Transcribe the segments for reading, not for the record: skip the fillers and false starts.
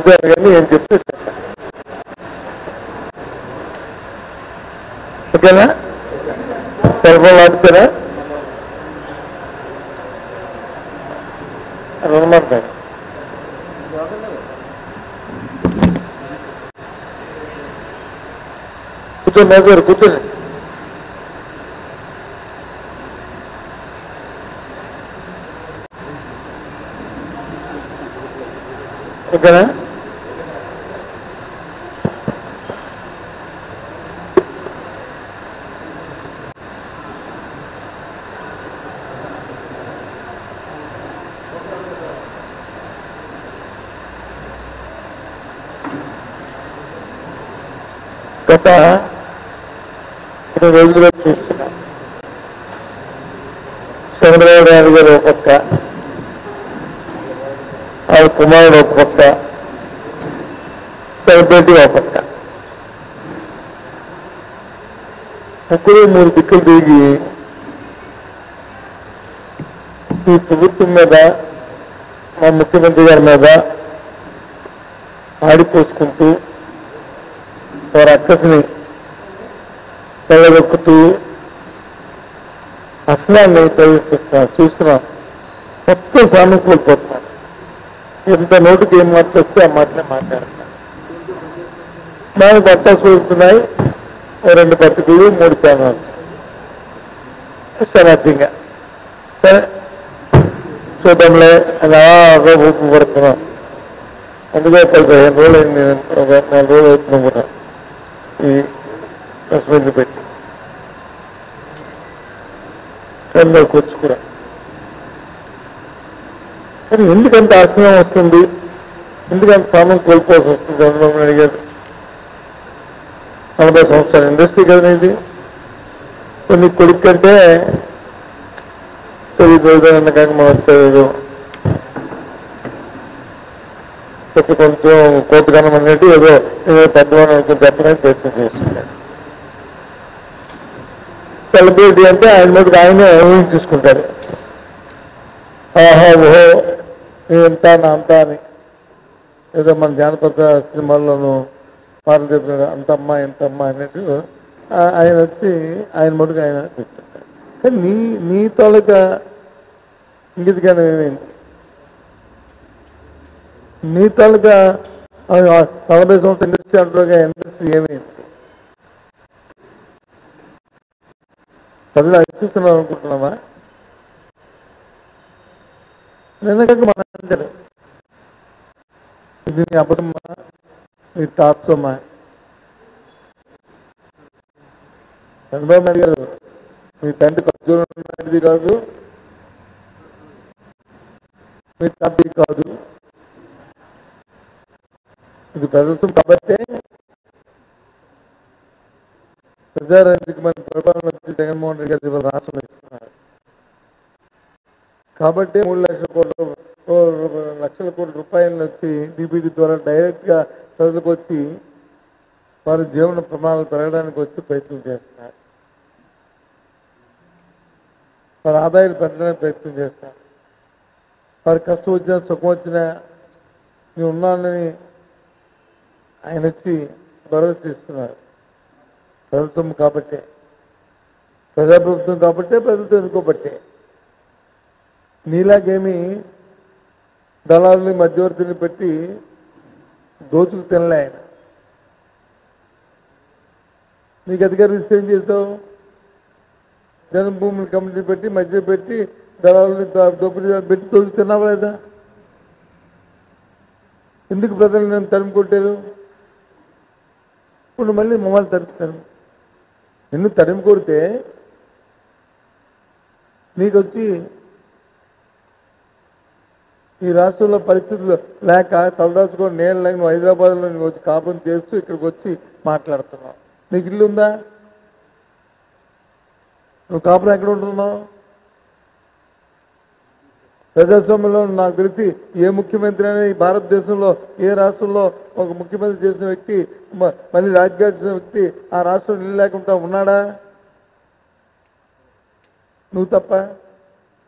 మాట్లాడారు కానీ ఏం చెప్తే ఓకేనా? సెల్ ఫోన్ ఆఫీసరా అనమాట కూర్చోండి మేజర్ కూర్చోండి. ఓకేనా? గత 2 రోజులుగా చూస్తున్నా చంద్రబాబు నాయుడు గారు ఒక పక్క, ఆ కుమారుడు ఒక పక్క, సెలబ్రిటీ ఒక పక్క, ముగ్గురు 3 దిక్కులు తిరిగి ఈ ప్రభుత్వం మీద, మా ముఖ్యమంత్రి గారి మీద ఆడిపోసుకుంటూ వారి అక్కసిని వెళ్ళగొక్కుతూ అసలాన్ని ప్రదర్శిస్తున్నారు. చూస్తున్నాం, మొత్తం సామర్థ్యం కోల్పోతున్నారు. ఎంత నోటికి ఏం మాటలు వస్తే ఆ మాటలే మాట్లాడుతున్నారు. నాకు బట్టాసు పెడుతున్నాయి 2 పత్రికలు 3 ఛానల్స్ సమాజంగా. సరే చూద్దాంలే అలా ఊపు పడుతున్నాం. అందుకే 15 రోజులు నేను ఒక 4 రోజులు అవుతున్నాం కూడా ఈ ప్రెస్ పెట్టి కళ్ళలోకి వచ్చి కూడా. కానీ ఎందుకంత ఆశ్రయం వస్తుంది, ఎందుకంత సామం కోల్పోవాల్సి వస్తుంది? చంద్రబాబు నాయుడు గారు 40 సంవత్సరాల ఇండస్ట్రీ కదా ఇది. కొన్ని కొడుకు కంటే తెలియదు అన్న కానీ మనం వచ్చేది కొంచెం కోర్టుగానం అన్నట్టు ఏదో పెద్దవాళ్ళు అనుకుని చెప్పడానికి ప్రయత్నం చేస్తున్నాడు. సెలబ్రిటీ అంటే ఆయన మటుకు ఆయనే ఊహించుకుంటాడు. ఆహా ఓహో ఇంత నా అంతా అని, ఏదో మన జానపద సినిమాల్లోనూ పాటలు చెప్పినాడు అంతమ్మా ఇంతమ్మా అన్నట్టు ఆయన వచ్చి ఆయన మటుకు ఆయన చెప్తుంటాడు. కానీ నీ తాలూకా ఇంగిదిగానే ఏమైంది? నీ తాలూకా 40 సంవత్సరాల ఇండస్ట్రీ అంటారుగా ఇండస్ట్రీ ఏమైంది? ప్రజలు హర్షిస్తున్నాం అనుకుంటున్నావా? నిన్నగాక మన అంటారు ఇది నీ అబద్ధమ్మా, నీ తాత్సమ్మా. చంద్రబాబు నాయుడు గారు మీ తండ్రి ఖర్జూరం నాయుడిది కాదు, మీ తండ్రి కాదు. ఇది ప్రభుత్వం కాబట్టే ప్రజారాజ్యమైన పరిపాలన వచ్చి జగన్మోహన్ రెడ్డి గారు రాష్ట్రం ఇస్తున్నారు. కాబట్టి 3 లక్షల కోట్ల రూపాయలు వచ్చి డీబీటీ ద్వారా డైరెక్ట్ గా ప్రజలకు వచ్చి వారి జీవన ప్రమాణాలు పెరగడానికి వచ్చి ప్రయత్నం చేస్తున్నారు. వారి ఆదాయాలు పెంచడానికి ప్రయత్నం చేస్తారు. వారి కష్టం వచ్చినా సుఖం వచ్చినా నేను ఉన్నానని ఆయన వచ్చి భరోసా ఇస్తున్నారు. ప్రభుత్వం కాబట్టే, ప్రజాప్రభుత్వం కాబట్టే, ప్రజలతో ఎన్నుకోబట్టే. నీలాగేమి దళాలని మధ్యవర్తిని పెట్టి దోచుకు తినలే ఆయన. నీకు అధికారం ఇస్తే ఏం చేస్తావు? జన్మభూములు కమిటీ పెట్టి మధ్య పెట్టి దళాలని దోపిడీ పెట్టి దోచుకు తిన్నావా లేదా? ఎందుకు ప్రజలు నన్ను తరిమి కొట్టారు? ఇప్పుడు మళ్ళీ మమ్మల్ని తరుపుతారు. నిన్ను తరిమి కొడితే నీకు వచ్చి ఈ రాష్ట్రంలో పరిస్థితులు లేక తలదాచుకొని నేను లేక నువ్వు హైదరాబాద్లో నువ్వు వచ్చి కాపురం చేస్తూ ఇక్కడికి వచ్చి మాట్లాడుతున్నావు. నీకు ఇల్లు ఉందా? నువ్వు కాపురం ఎక్కడ ఉంటున్నావు? ప్రజాస్వామ్యంలో నాకు తెలిసి ఏ ముఖ్యమంత్రి అయినా ఈ భారతదేశంలో ఏ రాష్ట్రంలో ఒక ముఖ్యమంత్రి చేసిన వ్యక్తి మళ్ళీ రాజకీయాలు చేసిన వ్యక్తి ఆ రాష్ట్రం ఇల్లు లేకుండా ఉన్నాడా? నువ్వు తప్ప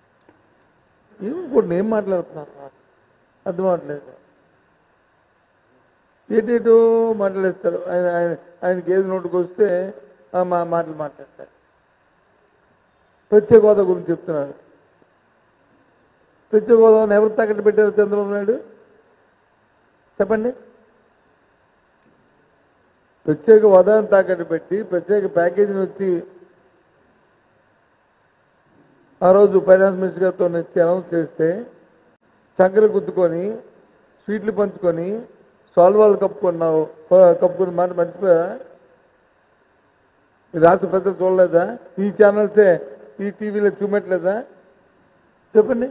ఏం మాట్లాడుతున్నావు? అర్థం అవట్లేదు. ఏటేటో మాట్లాడేస్తారు. ఆయనకి ఏది నోటుకు వస్తే మా మాటలు మాట్లాడతారు. ప్రత్యేక హోదా గురించి చెప్తున్నారు. ప్రత్యేక హోదాను ఎవరు తాకట్టు పెట్టారు? చంద్రబాబు నాయుడు చెప్పండి. ప్రత్యేక హోదాను తాకట్టు పెట్టి ప్రత్యేక ప్యాకేజీని వచ్చి ఆ రోజు ఫైనాన్స్ మినిస్టర్ గారితో వచ్చి అనౌన్స్ చేస్తే చక్కెర గుద్దుకొని స్వీట్లు పంచుకొని సాల్వాలు కప్పుకున్న మాట మర్చిపోయా? ఈ రాష్ట్ర ప్రజలు చూడలేదా? ఈ ఛానల్సే ఈ టీవీలో చూపెట్టలేదా? చెప్పండి.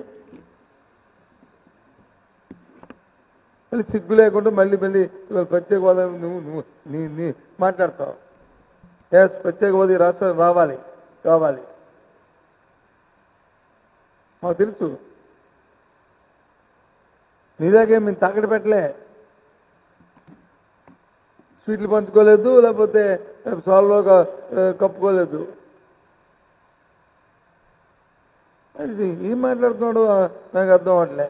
మళ్ళీ సిగ్గు లేకుండా మళ్ళీ ఇవాళ ప్రత్యేక హోదా నువ్వు నీ మాట్లాడతావు. ఎస్, ప్రత్యేక హోదా ఈ రాష్ట్రం కావాలి మాకు తెలుసు. నీదాకే మేము తాకట్టు పెట్టలే, స్వీట్లు పంచుకోలేదు, లేకపోతే సాల్వో కప్పుకోలేదు. అది ఏం మాట్లాడుతున్నాడు నాకు అర్థం అవట్లే.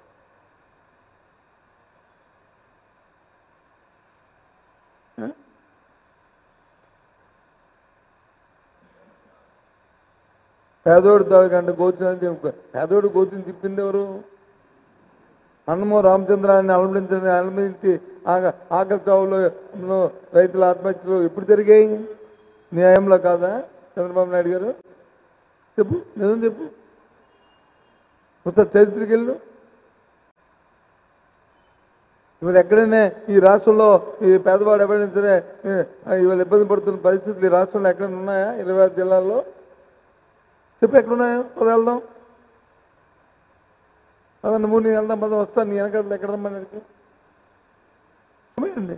పేదోడు తాగంటే గోచుని పేదోడు గోచుని తిప్పింది ఎవరు? అన్నమో రామచంద్రాన్ని అలమరించి ఆకలి చావులో రైతుల ఆత్మహత్యలు ఎప్పుడు జరిగాయి? న్యాయంలో కాదా చంద్రబాబు నాయుడు గారు? చెప్పు, నిజం చెప్పు. ఒకసారి చరిత్రకి వెళ్ళు. ఇవాళ ఎక్కడైనా ఈ రాష్ట్రంలో ఈ పేదవాడు ఎవరైనా సరే ఇవాళ ఇబ్బంది పడుతున్న పరిస్థితులు ఈ రాష్ట్రంలో ఎక్కడైనా ఉన్నాయా? 26 జిల్లాల్లో చెప్పు, ఎక్కడున్నాయో వెళ్దాం. అదన్న మూడు నేను వెళ్దాం, పదం వస్తాను. నీ వెనకాల ఎక్కడ రమ్మన్నాడికి అండి.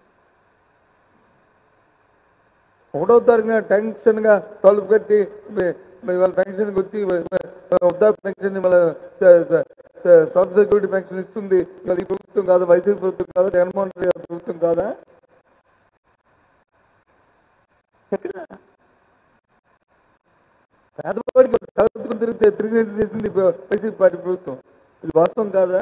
1వ తారీఖున టెన్షన్గా తలుపు కట్టి వాళ్ళ పెన్షన్కి వచ్చి వృద్ధాప్య పెన్షన్ సోషల్ సెక్యూరిటీ పెన్షన్ ఇస్తుంది. ఇవాళ ఈ ప్రభుత్వం కాదా? వైసీపీ ప్రభుత్వం కాదా? జగన్మోహన్ రెడ్డి గారి ప్రభుత్వం కాదా? ఎక్కడ పేదవాడికి చదువుకుని తిరిగినట్టు చేసింది వైసీపీ పార్టీ ప్రభుత్వం. ఇది వాస్తవం కాదా?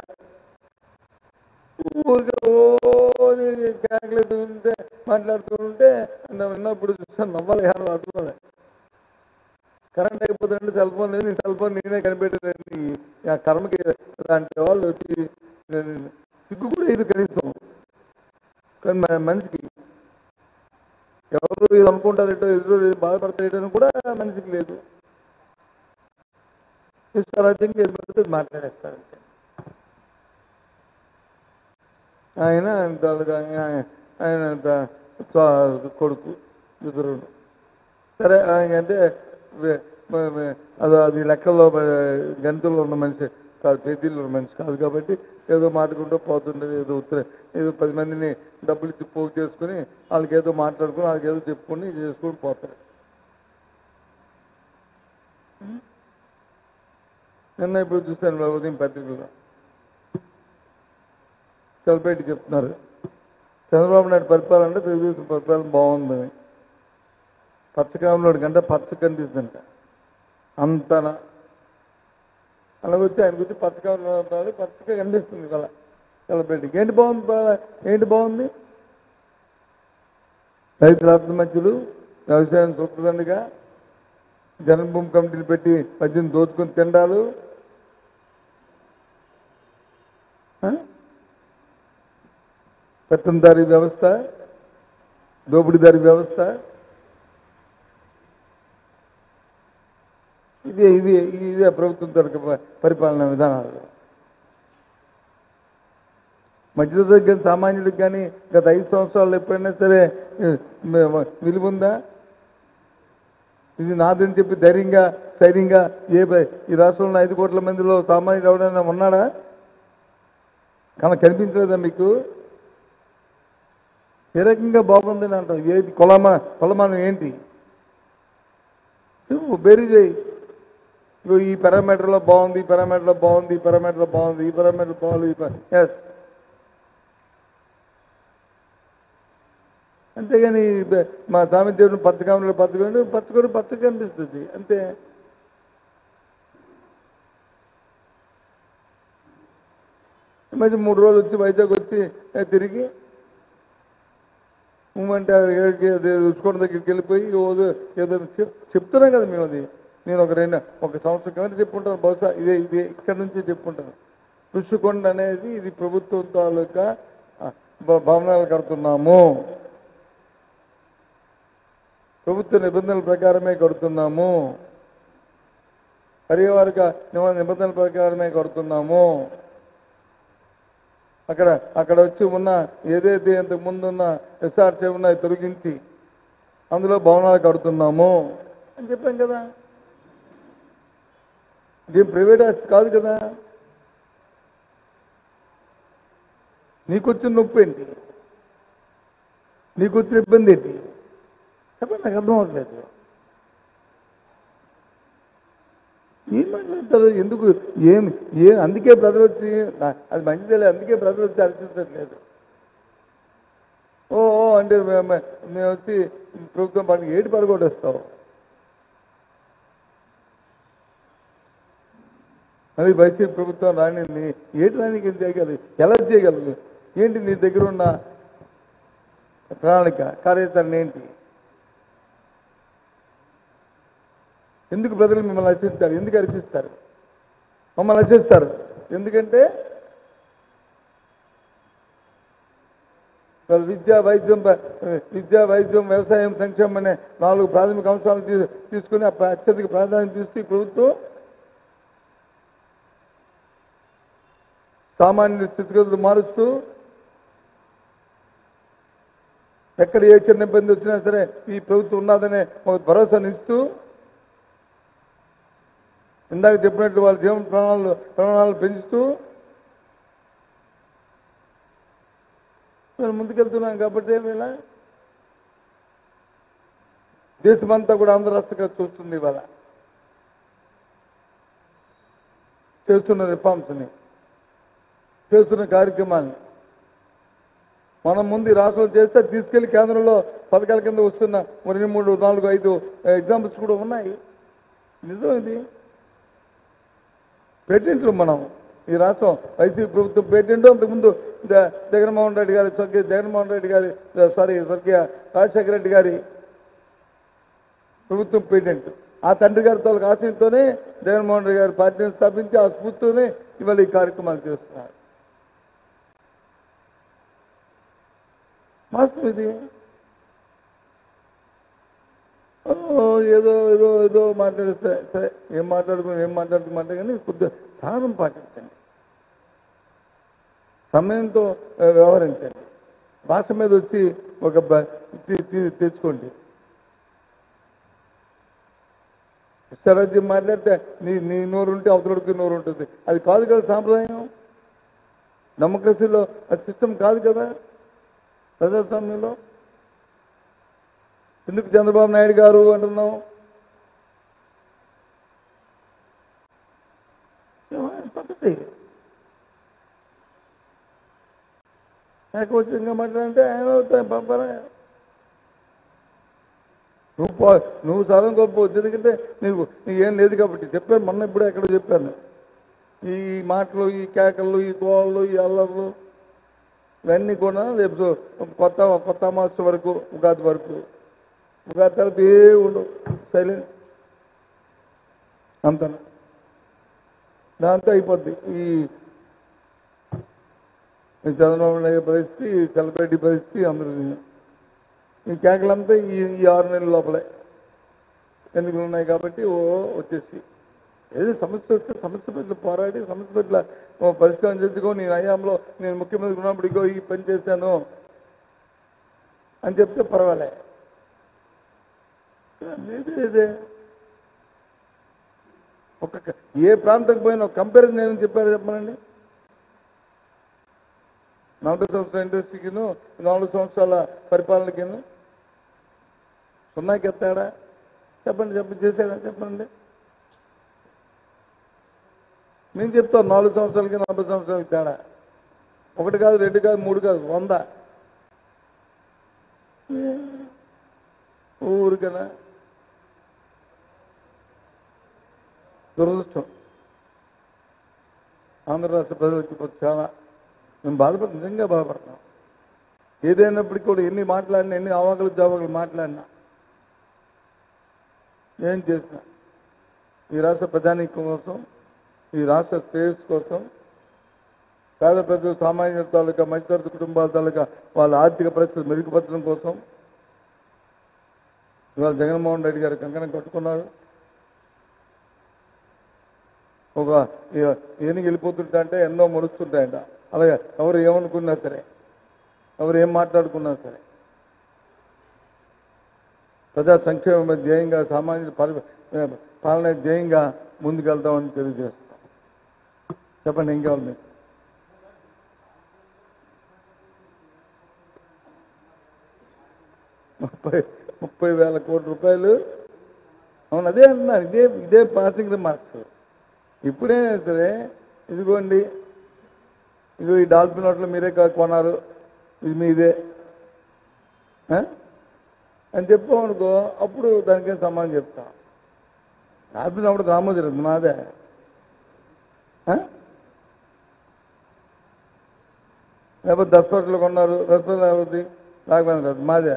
ఊరికే క్యాకులేస్తూ ఉంటే మాట్లాడుతూ ఉంటే విన్నప్పుడు చూస్తాను, నవ్వాలి. అర్థం కరెంట్ అయిపోతుందంటే సెల్ ఫోన్ లేదు, నీ సెల్ ఫోన్ నేనే కనిపెట్టేది. ఆ కర్మకి లాంటి వాళ్ళు వచ్చి సిగ్గు కూడా ఇది కనీసం. కానీ మనిషికి ఎవరు ఇది అనుకుంటారేటో, ఎదురు బాధపడతారేటో కూడా మనిషికి లేదు. ఇష్టారాజ్యంగా ఏది పడితే మాట్లాడేస్తారు. ఆయన కొడుకు ఇద్దరు. సరే, అంటే అది లెక్కల్లో గంతుల్లో ఉన్న మనిషి కాదు, పేదీల్లో ఉన్న మనిషి కాదు. కాబట్టి ఏదో మాట్లాడుకుంటూ పోతుండేది. ఏదో 10 మందిని డబ్బులు ఇచ్చి పోగు చేసుకుని వాళ్ళకి ఏదో మాట్లాడుకుని వాళ్ళకి ఏదో చెప్పుకుని చేసుకుని పోతారు. నిన్న ఇప్పుడు చూశాను ఉదయం పత్రికల్లో సెలబ్రిటీ చెప్తున్నారు, చంద్రబాబు నాయుడు పరిపాలన అంటే తెలుగుదేశం పరిపాలన బాగుందని. పచ్చకాలంలో కంటే పచ్చ కనిపిస్తుందంట అంతనా. అలాగ వచ్చి ఆయనకు వచ్చి పచ్చకాలంలో పచ్చగా కనిపిస్తుంది ఇవాళ సెలబ్రిటీకి. ఏంటి బాగుంది? రైతుల ఆత్మహత్యలు, వ్యవసాయం చూస్తుందండిగా, జన్మభూమి కమిటీలు పెట్టి మధ్యను దోచుకొని తిండాలు, పెత్తందారీ వ్యవస్థ, దోపిడీదారీ వ్యవస్థ. ఇదే ప్రభుత్వం తరగ పరిపాలనా విధానాలు. మధ్యతరగతి కానీ సామాన్యుడికి కానీ గత 5 సంవత్సరాలు ఎప్పుడైనా సరే విలువ ఉందా? ఇది నాదని చెప్పి ధైర్యంగా ఈ రాష్ట్రంలో 5 కోట్ల మందిలో సామాన్యుడు ఎవరైనా ఉన్నాడా? కనిపించలేదా మీకు? ఏ రకంగా బాగుందని అంటారు. ఏది కొలమానం ఏంటి? బేరీ చేయి. ఈ పారామీటర్లో బాగుంది, ఈ పారామీటర్లో బాగుంది, ఈ పారామీటర్లో బాగుంది, ఈ పారామీటర్ బాగుంది. ఎస్, అంతేగాని మా సామెతేవుడు పచ్చకామలో పచ్చగా కనిపిస్తుంది అంతే. మధ్య 3 రోజులు వచ్చి వైజాగ్ వచ్చి తిరిగి అంటే రుచుకోవడం దగ్గరికి వెళ్ళిపోయి ఏదో చెప్తున్నాం కదా మేము. అది నేను ఒక సంవత్సరం కింద చెప్పుకుంటాను, బహుశా ఇదే ఇక్కడ నుంచి చెప్పుకుంటాను. రుషికొండ అనేది ఇది ప్రభుత్వం తాలూకా భవనాలు కడుతున్నాము, ప్రభుత్వ నిబంధనల ప్రకారమే కడుతున్నాము, పర్యావరణ నిబంధనల ప్రకారమే కడుతున్నాము. అక్కడ వచ్చి ఉన్న ఏదైతే ఇంతకు ముందు ఉన్న రిసార్ట్స్ ఏమున్నాయి తొలగించి అందులో భవనాలు కడుతున్నాము అని చెప్పాం కదా. ఇది ప్రైవేట్ ఆస్తి కాదు కదా. నీకొచ్చిన నొప్పి ఏంటి, నీకొచ్చిన ఇబ్బంది ఏంటి చెప్పండి, నాకు అర్థం అవ్వట్లేదు. ఏం మాట్లాడతారు, ఎందుకు అందుకే ప్రజలు వచ్చి అది మంచిదే, అందుకే ప్రజలు వచ్చి హర్షించట్లేదు. అంటే మేము వచ్చి ప్రభుత్వం పనికి ఏటి పడగొట్టేస్తావు, అది వైసీపీ ప్రభుత్వం రాని ఏటి రానికి ఏం చేయగలదు, ఎలా చేయగలదు, ఏంటి నీ దగ్గర ఉన్న ప్రణాళిక కార్యాచరణ ఏంటి? ఎందుకు ప్రజలు మిమ్మల్ని హర్షిస్తారు, ఎందుకు హర్షిస్తారు? మమ్మల్ని హర్షిస్తారు ఎందుకంటే విద్యా వైద్యం వ్యవసాయం సంక్షేమం అనే 4 ప్రాథమిక అంశాలు తీసుకుని అత్యధిక ప్రాధాన్యత ఇస్తూ ఈ ప్రభుత్వం సామాన్య స్థితిగతులు మారుస్తూ ఎక్కడ ఏ చిన్న ఇబ్బంది వచ్చినా సరే ఈ ప్రభుత్వం ఉన్నదనే ఒక భరోసాను ఇస్తూ ఇందాక చెప్పినట్లు వాళ్ళ జీవన ప్రమాణాలు పెంచుతూ మేము ముందుకెళ్తున్నాం. కాబట్టి ఇలా దేశమంతా కూడా ఆంధ్ర రాష్ట్రంగా చూస్తుంది. ఇవాళ చేస్తున్న రిఫార్మ్స్ని, చేస్తున్న కార్యక్రమాన్ని మనం ముందు రాష్ట్రంలో చేస్తే తీసుకెళ్లి కేంద్రంలో పథకాల కింద వస్తున్న 2, 3, 4, 5 ఎగ్జాంపుల్స్ కూడా ఉన్నాయి. నిజం ఇది. పేటెంట్లు మనం ఈ రాష్ట్రం వైసీపీ ప్రభుత్వం పేటెంట్ అంతకుముందు జగన్మోహన్ రెడ్డి గారి స్వర్గీయ రాజశేఖర రెడ్డి గారి ప్రభుత్వం పేటెంట్. ఆ తండ్రి గారి తోలకు ఆశయంతోనే జగన్మోహన్ రెడ్డి గారి పార్టీని స్థాపించి ఆ స్ఫూర్తితోనే ఇవాళ ఈ కార్యక్రమాలు చేస్తున్నారు. వాస్తవం ఇది. ఏదో మాట్లాడిస్తే సరే, ఏం మాట్లాడుకోమంటే కానీ కొద్దిగా సహనం పాటించండి, సమయంతో వ్యవహరించండి, భాష మీద వచ్చి ఒక తెచ్చుకోండి. ఇష్టారాజ్యం మాట్లాడితే నీ నోరు ఉంటే అవతలకి నోరు ఉంటుంది. అది కాదు కదా సాంప్రదాయం. డెమోక్రసీలో అది సిస్టమ్ కాదు కదా. ప్రజాస్వామ్యంలో ఎందుకు చంద్రబాబు నాయుడు గారు అంటున్నాం? పద్ధతి ఏకవచనంగా మాట్లాడంటే ఆయన అవుతాయి పంపరా. నువ్వు సాధన గొప్ప ఎందుకంటే నీకేం లేదు కాబట్టి చెప్పాను. మొన్న ఇప్పుడే ఎక్కడో చెప్పాను. ఈ మాటలు, ఈ కేకలు, ఈ గోళ్ళు, ఈ అల్లర్లు ఇవన్నీ కూడా రేపు కొత్త అమావాస్య వరకు, ఉగాది వరకు, ఉగాది తర్వాత ఉండవు, సైలెంట్ అంత దాంతో అయిపోద్ది. ఈ చంద్రబాబు నాయుడు పరిస్థితి, సెలబ్రిటీ పరిస్థితి, అందరూ ఈ కేకలంతా ఈ 6 నెలల లోపలే ఎన్నికలు ఉన్నాయి కాబట్టి వచ్చేసి ఏదో సమస్య వస్తే సమస్య పట్ల పోరాడి సమస్య పట్ల పరిష్కారం చేసుకో. నేను హయాంలో నేను ముఖ్యమంత్రి ఉన్నప్పుడు ఇగో ఈ పని చేశాను అని చెప్తే పర్వాలే. ఇదే ఏ ప్రాంతం పోయినా కంపారిజన్ ఏమని చెప్పారు చెప్పనండి. 40 సంవత్సరాల ఇండస్ట్రీకిను 4 సంవత్సరాల పరిపాలనకిను సున్నాకి ఎత్తాడా చెప్పండి చేశాడా చెప్పండి. నేను చెప్తాను 4 సంవత్సరాలకి 40 సంవత్సరాలకి తేడా 1 కాదు 2 కాదు 3 కాదు 100 ఊరికనా. దురదృష్టం ఆంధ్ర రాష్ట్ర ప్రజలకి చాలా మేము నిజంగా బాధపడుతున్నాం. ఏదైనప్పటికీ కూడా ఎన్ని మాట్లాడినా, ఎన్ని అవాకులు జవాకులు మాట్లాడినా, ఏం చేసినా ఈ రాష్ట్ర ప్రజానీకం కోసం, ఈ రాష్ట్ర శ్రేయస్సు కోసం, పేద ప్రజలు, సామాన్యుల తాలూకా, మధ్యతరగతి కుటుంబాల తాలూకా వాళ్ళ ఆర్థిక పరిస్థితులు మెరుగుపరచడం కోసం ఇవాళ జగన్మోహన్ రెడ్డి గారు కంకణం కట్టుకున్నారు. ఒక ఏనుగు వెళ్ళిపోతుంటా అంటే ఎన్నో ముడుస్తుంటాయంట. అలాగే ఎవరు ఏమనుకున్నా సరే, ఎవరు ఏం మాట్లాడుకున్నా సరే, ప్రజా సంక్షేమ ధ్యేయంగా, సామాన్యుల పాలన ధ్యేయంగా ముందుకెళ్తామని తెలియజేస్తాం. చెప్పండి, ఏం కావాలి మీకు? ముప్పై వేల కోట్ల రూపాయలు. అవును, అదే అంటున్నారు. ఇదే పాసింగ్ రిమార్క్స్. ఇప్పుడైనా సరే ఇదిగోండి, ఇదిగో ఈ డాల్ఫిన్ హోటల్ మీరే కొన్నారు, ఇది మీదే అని చెప్పామనుకో, అప్పుడు దానికేం సమాధానం చెప్తాం. డాల్ఫిన్ అప్పుడు రామోజీ మాదే. లేకపోతే దసపట్లు కొన్నారు, దసపట్లు లేకపోతే రాకపోయింది కదా మాదే.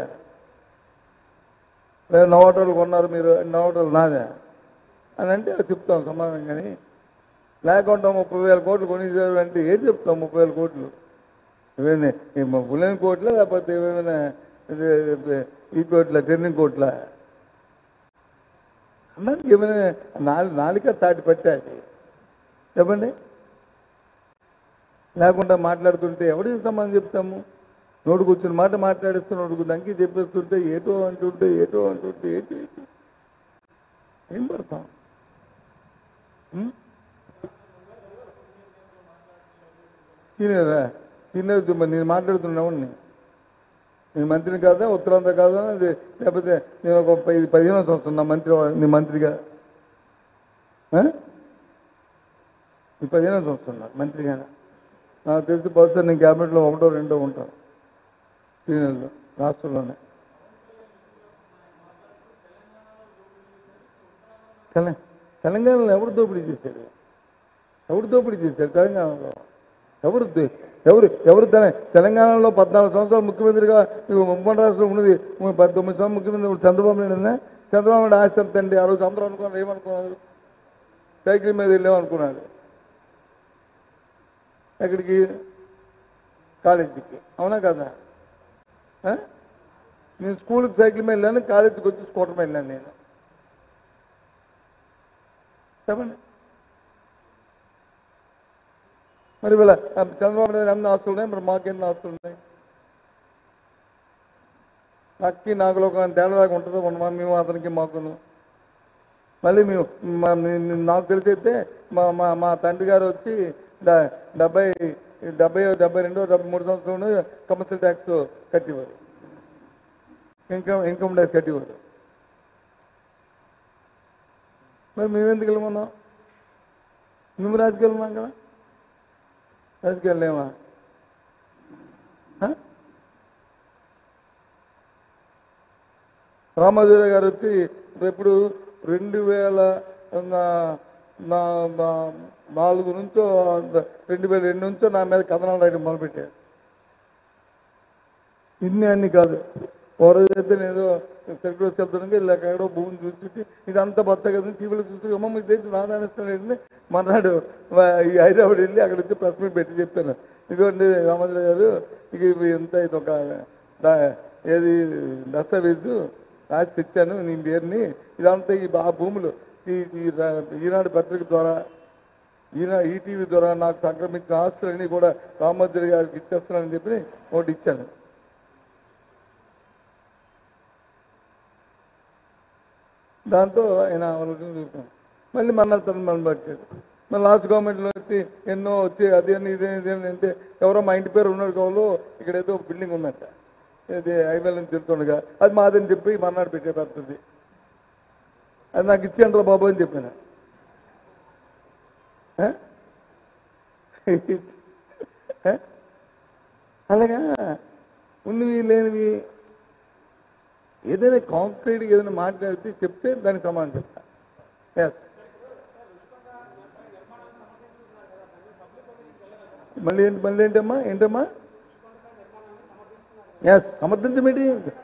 లేదా నోటోలు కొన్నారు మీరు, నోటోలు నాదే అని అంటే చెప్తాం సమాధానం. కానీ లేకుండా 30,000 కోట్లు కొనిసారు అంటే ఏం చెప్తాం? 30,000 కోట్లు ఇవన్నీ బులేని కోట్ల, లేకపోతే ఏమైనా ఈ కోట్ల, టెర్నింగ్ కోట్ల అన్నానికి ఏమైనా నాలుక తాటి పెట్టాలి. చెప్పండి. లేకుండా మాట్లాడుతుంటే ఎవరికి సమాధానం చెప్తాము? నోటుకు వచ్చిన మాట మాట్లాడిస్తూ, నోటుకు దంకి చెప్పేస్తుంటే ఏటో అంటుంటే ఏంటి ఏం పడతాం? సీనియర్ నేను మాట్లాడుతున్నావుని, నేను మంత్రిని కాదా, ఉత్తరాంధ్ర కాదా, లేకపోతే నేను ఒక 15వ సంవత్సరం నా నీ మంత్రిగా, ఈ 15వ సంవత్సరం మంత్రిగానే. నాకు తెలిసి బహుశా నేను క్యాబినెట్లో 1, 2 ఉంటాను సీనియర్లు రాష్ట్రంలోనే. తెలంగాణలో ఎవరు దోపిడీ చేశారు? తెలంగాణలో ఎవరు తెలంగాణలో 14 సంవత్సరాలు ముఖ్యమంత్రిగా ఉమ్మడి రాష్ట్రం ఉన్నది, 19 సంవత్సరాలు ముఖ్యమంత్రి చంద్రబాబు నాయుడు ఉందా? చంద్రబాబు నాయుడు ఆస్తి అంతండి. ఆ రోజు అందరూ అనుకున్నారు, ఏమనుకున్నారు? సైకిల్ మీద వెళ్ళామనుకున్నారు. ఎక్కడికి? కాలేజీకి. అవునా కదా? నేను స్కూల్కి సైకిల్ మీద వెళ్ళాను, కాలేజీకి వచ్చి స్కూటర్ మీద వెళ్ళాను నేను. చెప్పండి. మరి వీళ్ళ చంద్రబాబు నాయుడు ఎన్ని ఆస్తులు ఉన్నాయి, మరి మాకెన్ని ఆస్తులు ఉన్నాయి? నాకు ఒక తేడాగా ఉంటుందో ఉండమా? మేము అతనికి మాకును. మళ్ళీ నాకు తెలిసైతే మా తండ్రి గారు వచ్చి 72, 73 సంవత్సరంలో కమర్షియల్ ట్యాక్స్ కట్టేవారు, ఇన్కమ్ ట్యాక్స్ కట్టేవారు. మరి మేమెందుకు వెళ్ళమన్నాం? మేము రాజకీయాలు ఉన్నాం కదా, రాజకీయాలు లేవా? రామోజీరావు గారు వచ్చి ఎప్పుడు 2004 నుంచో 2002 నుంచో నా మీద కథనాలు రాయడం మొదలుపెట్టారు. అన్ని కాదు. ఓ రోజు అయితే నేను సెక్రటరీ వెళ్తాను, ఇలా ఎక్కడో భూమిని చూసి ఇదంతా బచ్చ కదా టీవీలో చూసి అమ్మమ్మ ఇదేంటి నాదానిస్తానండి. మర్నాడు ఈ హైదరాబాద్ వెళ్ళి అక్కడ వచ్చి ప్రెస్ మీట్ పెట్టి చెప్పాను, ఇదిగోండి రామోజీరావు గారు, ఇక ఎంత ఇది ఒక ఏది దస్తావేజు రాసి తెచ్చాను నీ పేరుని, ఇదంతా ఆ భూములు ఈనాడు పత్రిక ద్వారా, ఈటీవీ ద్వారా నాకు సంక్రమించిన ఆస్తులన్నీ కూడా రామోజీరావు గారికి ఇచ్చేస్తున్నానని చెప్పి ఒకటి ఇచ్చాను. దాంతో ఆయన చూసాను. మళ్ళీ మన పట్టాడు. మన లాస్ట్ గవర్నమెంట్లో వచ్చి ఎన్నో వచ్చి అదేని ఇదేని అంటే ఎవరో మా ఇంటి పేరు ఉన్నాడు కావాలో ఇక్కడ ఏదో బిల్డింగ్ ఉందంట, ఇది హైవేలను తిరుగుతుండగా అది మాదని చెప్పి మన్నాడు పెట్టే పడుతుంది. అది నాకు ఇచ్చాను రా బాబు అని చెప్పాను. అలాగా ఉన్నవి లేనివి ఏదైనా కాంక్రీట్గా ఏదైనా మాట్లాడితే చెప్తే దానికి సమాధానం చెప్తా. ఎస్, మళ్ళీ ఏంటమ్మా ఎస్, సమర్థించమేటి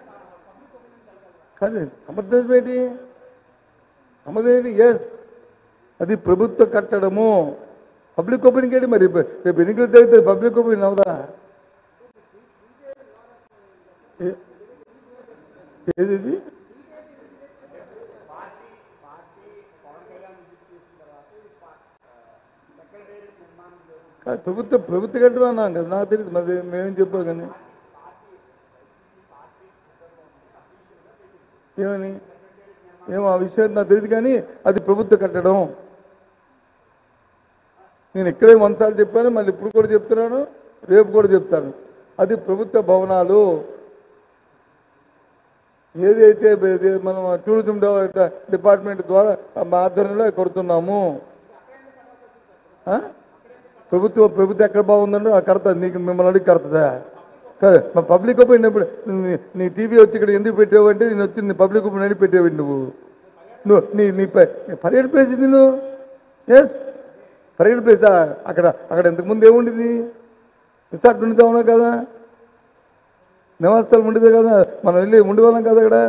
కాదు, సమర్థించమేటి సమర్థమేటి. ఎస్, అది ప్రభుత్వ కట్టడము. పబ్లిక్ ఓపెనింగ్ ఏంటి మరి? రేపు ఎన్నికలు జరిగితే పబ్లిక్ ఓపెనింగ్ అవుదా? ఏది ఇది? ప్రభుత్వ కట్టడం అన్నాం కదా, నాకు తెలియదు మరి మేమేం చెప్పాం కానీ. ఏమని ఏమో ఆ విషయం నాకు తెలియదు కానీ అది ప్రభుత్వ కట్టడం. నేను ఇక్కడే వందసార్లు చెప్పాను, మళ్ళీ ఇప్పుడు కూడా చెప్తున్నాను, రేపు కూడా చెప్తాను. అది ప్రభుత్వ భవనాలు. ఏదైతే మనం టూరిజం డిపార్ట్మెంట్ ద్వారా మా ఆధ్వర్యంలో కొడుతున్నాము. ప్రభుత్వం ఎక్కడ బాగుందంటే కడతా, నీకు మిమ్మల్ని అడిగి కడతా కదా. మా పబ్లిక్ ఓపెన్ ఎప్పుడు నీ టీవీ వచ్చి ఇక్కడ ఎందుకు పెట్టావు అంటే నేను వచ్చి నీ పబ్లిక్ ఓపెన్ అడిగి పెట్టేవి నువ్వు నీ పర్యటన ప్లేస్ ఇది. నువ్వు ఎస్ పర్యటన ప్లేసా? అక్కడ ఇంతకుముందు ఏముండేది? రిసార్ట్ ఉండేది అవునా కదా, నివాసాలు ఉండేదే కదా, మనం వెళ్ళి ఉండేవాళ్ళం కదా అక్కడ.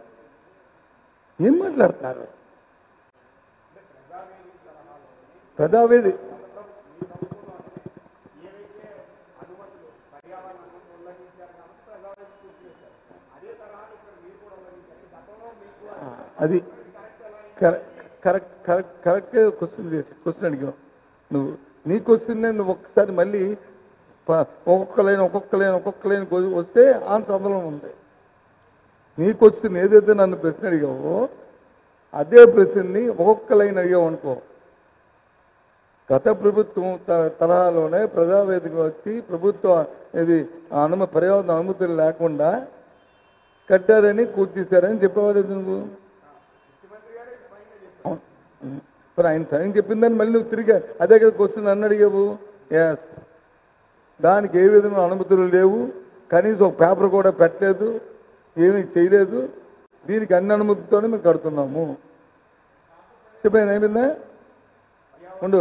ఏం మాట్లాడుతున్నారు? ప్రజావేది అది కరెక్ట్ క్వశ్చన్ అడిగావు నువ్వు. నీ క్వశ్చన్ నువ్వు ఒక్కసారి మళ్ళీ ఒక్కొక్క లైన్ వస్తే ఆన్సర్ అందులో ఉంది. నీ క్వశ్చన్ ఏదైతే నన్ను ప్రశ్న అడిగావో అదే ప్రశ్నని ఒక్కొక్క లైన్ అడిగావు అనుకో. గత ప్రభుత్వం తరహాలోనే ప్రజావేదిక వచ్చి ప్రభుత్వం ఇది పర్యావరణ అనుమతులు లేకుండా కట్టారని కూర్చేశారని చెప్పేవాళ్ళు నువ్వు. మరి ఆయన సైన్ చెప్పిందని మళ్ళీ నువ్వు తిరిగా అదే కదా క్వశ్చన్ నన్ను అడిగావు. ఎస్, దానికి ఏ విధమైన అనుమతులు లేవు, కనీసం ఒక పేపర్ కూడా పెట్టలేదు, ఏమీ చేయలేదు. దీనికి అన్ని అనుమతితోనే మేము కడుతున్నాము. చెప్పాను ఏమైందా? ఉండు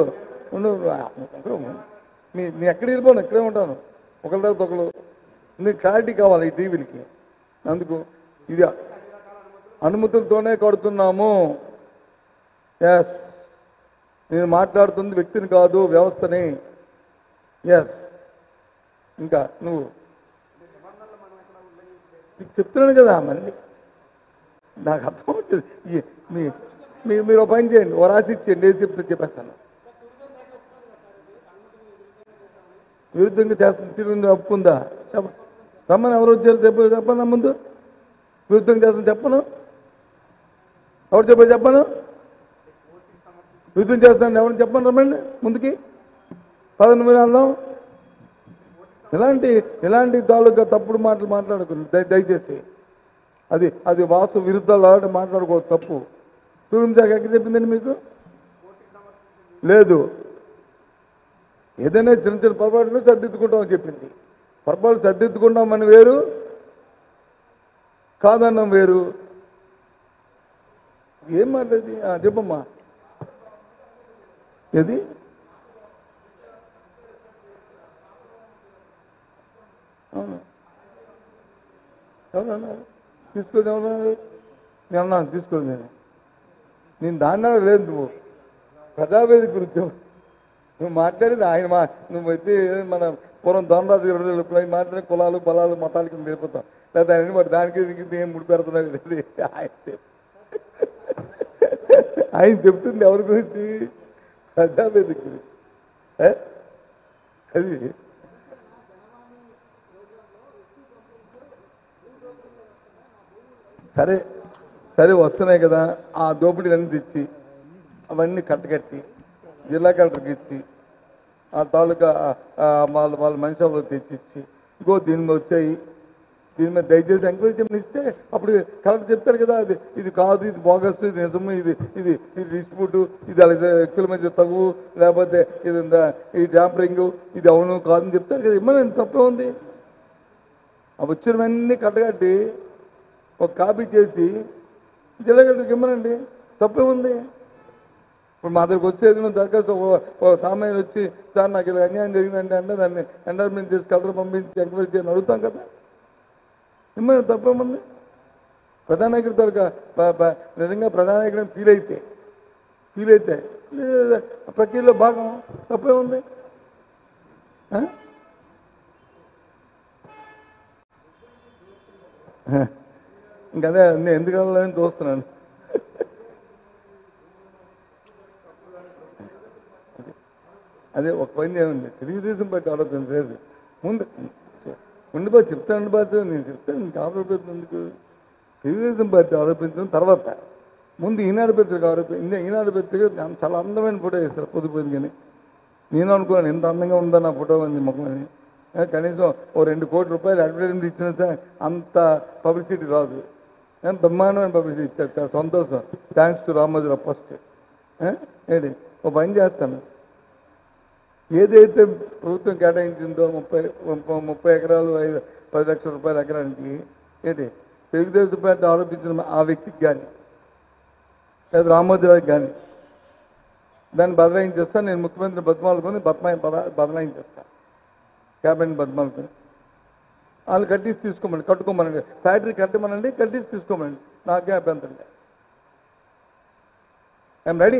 నీ ఎక్కడ వెళ్ళిపోను, ఇక్కడే ఉంటాను. ఒకరి తర్వాత ఒకరు. నీకు క్లారిటీ కావాలి ఈ టీవీలకి. అందుకు ఇది అనుమతులతోనే కడుతున్నాము. ఎస్, నేను మాట్లాడుతుంది వ్యక్తిని కాదు, వ్యవస్థని. ఎస్, ఇంకా నువ్వు చెప్తున్నాను కదా మళ్ళీ నాకు అర్థమవుతుంది. మీరు ఒక పని చేయండి, ఓ రాసి ఇచ్చేయండి, ఏది చెప్తే చెప్పేస్తాను. విరుద్ధంగా చేస్తుంది ఒప్పుకుందా? రమ్మని ఎవరు వచ్చారు చెప్పను. ముందు విరుద్ధంగా చేస్తాను చెప్పను. ఎవరు చెప్పను. విరుద్ధం చేస్తాను ఎవరిని చెప్పను. రమ్మండి ముందుకి, పదండి మీరు వెళ్దాం. ఇలాంటి తాలూకా తప్పుడు మాటలు మాట్లాడకూడదు దయచేసి. అది వాస్తు విరుద్ధాలు అలాంటి మాట్లాడుకోవద్దు, తప్పు. టూరిజం శాఖ ఎక్కడ చెప్పిందండి మీకు? లేదు. ఏదైనా చిన్న చిన్న పొరపాటును సర్దిద్దుకుంటామని చెప్పింది. పొరపాటు సర్దిద్దుకుంటామని వేరు, కాదన్నం వేరు. ఏం మాట్లాడి చెప్పమ్మా. ఏది అవును ఎవరన్నా తీసుకోలేదు, ఎవరన్నా నేను అన్నాను తీసుకోలేదు. నేను దాన్నా లేదు. నువ్వు ప్రజావేదిక గురించి నువ్వు మాట్లాడేది ఆయన నువ్వైతే మన పూర్వం ధనరాజు గారు మాట్లాడే కులాలు బలాలు మతాల కింద వెళ్ళిపోతాం. లేదా ఆయన మరి దానికి ఏం ముడి పెడుతున్నావు? ఆయన చెప్తుంది ఎవరి గురించి? ప్రజావేదిక గురించి. అది సరే వస్తున్నాయి కదా, ఆ దోపిడీలన్నీ తెచ్చి అవన్నీ కట్టకట్టి జిల్లా కలెక్టర్కి ఇచ్చి ఆ తాలూకా వాళ్ళ మనుషులు తెచ్చిచ్చి ఇంకో దీని మీద వచ్చాయి, దీని మీద దయచేసి ఎంక్వైరీ చేయమని ఇస్తే అప్పుడు కలెక్టర్ చెప్తారు కదా, ఇది కాదు, ఇది బోగస్, ఇది నిజము, ఇది డిస్ప్యూట్, ఇది అలాగే వ్యక్తుల మధ్య తగు, లేకపోతే ఇది ఈ ట్యాంపరింగ్, ఇది అవును కాదని చెప్తారు కదా. ఇమ్మనండి, తప్పే ఉంది. ఆ వచ్చినవన్నీ కట్టగట్టి ఒక కాపీ చేసి జిల్లా కలెక్టర్కి ఇమ్మనండి, తప్పే ఉంది. ఇప్పుడు మా దగ్గరకు వచ్చేది దరఖాస్తు ఒక సామాన్యులు వచ్చి సార్ నాకు ఇలా అన్యాయం జరిగిందంటే దాన్ని ఎండర్మెంట్ చేసి కలెక్టర్ పంపించి ఎంక్వైరీ చేయని అడుగుతాం కదా. ఏమైనా తప్పేముంది? ప్రధాన నాయకుడితో నిజంగా ప్రధాన నాయకుడిని ఫీల్ అయితే ప్రక్రియలో భాగం తప్పే ఉంది. ఇంకదే నేను ఎందుకు వెళ్ళాలని చూస్తున్నాను. అదే ఒక పని ఏముంది, తెలుగుదేశం పార్టీ ఆలోచన లేదు. ముందు ఉండిపో చెప్తాను బాధ్యత, నేను చెప్తాను, నీకు ఆరోపిస్తుంది ఎందుకు? తెలుగుదేశం పార్టీ ఆరోపించిన తర్వాత ముందు ఈనాడు పత్రిక ఈనాడు పత్రిక చాలా అందమైన ఫోటో వేస్తారు పొద్దుపోయింది. కానీ నేను అనుకున్నాను ఎంత అందంగా ఉందా నా ఫోటో ఉంది ముఖమని. కనీసం ఓ 2 కోట్ల రూపాయలు అడ్వర్టైజ్మెంట్ ఇచ్చినంత అంత పబ్లిసిటీ రాదు. బ్రహ్మాండమైన పబ్లిసిటీ ఇచ్చారు, సంతోషం. Thanks to Ramoji Rao first. ఏంటి ఓ పని చేస్తాను, ఏదైతే ప్రభుత్వం కేటాయించిందో 30 ఎకరాలు 10 లక్షల రూపాయల ఎకరానికి, ఏంటి తెలుగుదేశం పార్టీ ఆరోపించిన ఆ వ్యక్తికి కానీ లేదా రామోజీరావుకి కానీ దాన్ని బదలాయించేస్తాను. నేను ముఖ్యమంత్రి బతిమాలుకొని బదలాయించేస్తాను, క్యాబినెట్ బతిమాలుకొని. వాళ్ళు కట్టుకోమనండి, ఫ్యాక్టరీ కట్టమనండి, కట్టించి తీసుకోమనండి, నాకే అభ్యంతరం లేదు. I'm ready.